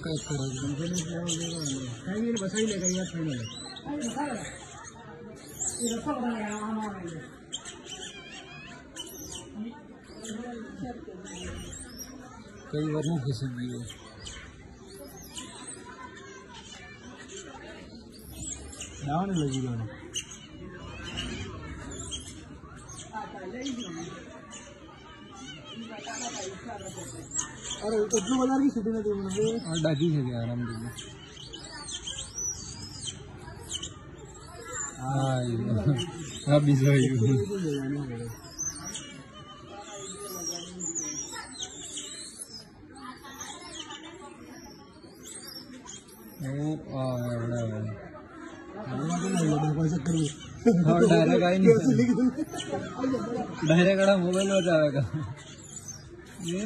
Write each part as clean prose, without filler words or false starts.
pack करो कहीं बस ही लेगा यार फाइनल कई बार नहीं खिसक गई है डाउन लगी दोनों अरे इतनी बाजार की सिटी में तो और डाकी है क्या आराम से हाँ बिजली डायरेक्ट मोबाइल में जाएगा ये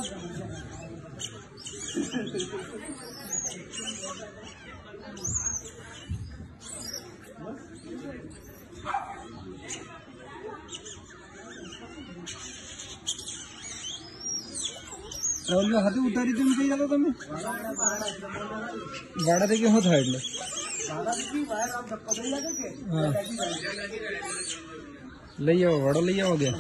हाथी उतारी तुम कहीं जाता तुम गाड़ा देखिए हो था એટલે લઈ આવો વડો લઈ આવો ગયા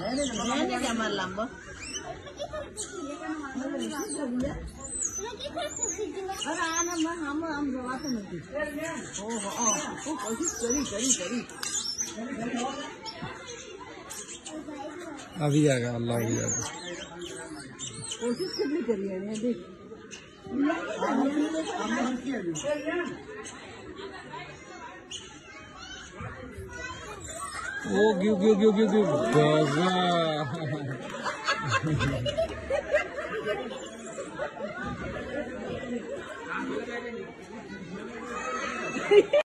अभी जाएगा अल्लाह अभी जाएगा कोशिश कितनी करी है देख ओ ग्यू ग्यू ग्यू ग्यू ग्यू गागा